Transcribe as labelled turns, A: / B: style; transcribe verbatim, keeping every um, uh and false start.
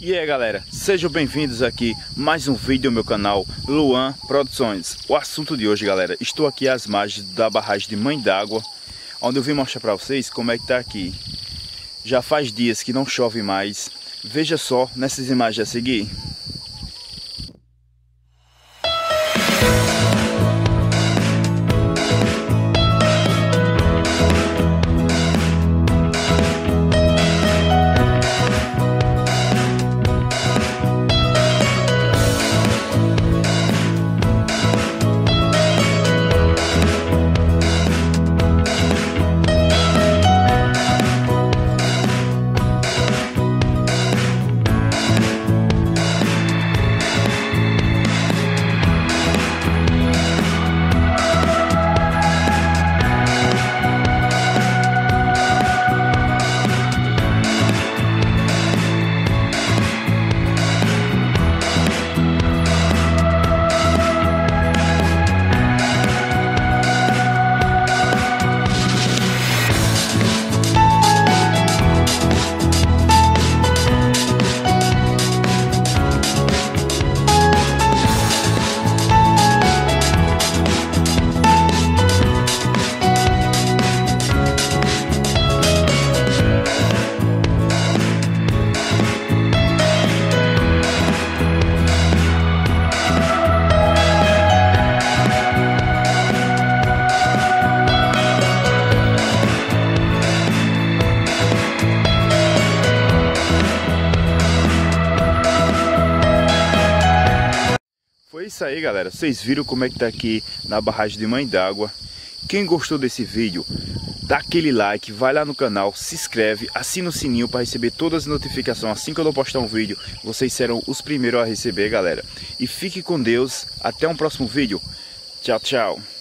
A: E aí galera, sejam bem-vindos aqui mais um vídeo no meu canal Luan Produções. O assunto de hoje, galera, estou aqui às margens da barragem de Mãe d'Água, onde eu vim mostrar para vocês como é que tá aqui. Já faz dias que não chove mais. Veja só nessas imagens a seguir. Foi isso aí, galera. Vocês viram como é que tá aqui na barragem de Mãe d'Água. Quem gostou desse vídeo, dá aquele like, vai lá no canal, se inscreve, assina o sininho para receber todas as notificações. Assim que eu postar um vídeo, vocês serão os primeiros a receber, galera. E fique com Deus. Até um próximo vídeo. Tchau, tchau.